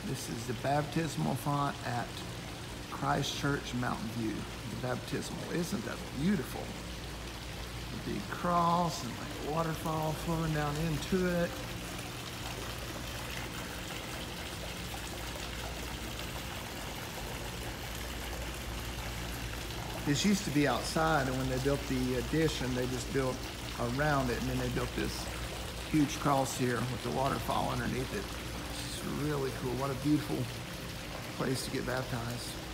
This is the baptismal font at Christ Church, Mountain View. The baptismal. Isn't that beautiful? The big cross and like waterfall flowing down into it. This used to be outside, and when they built the addition, they just built around it, and then they built this huge cross here with the waterfall underneath it. It's really cool. What a beautiful place to get baptized.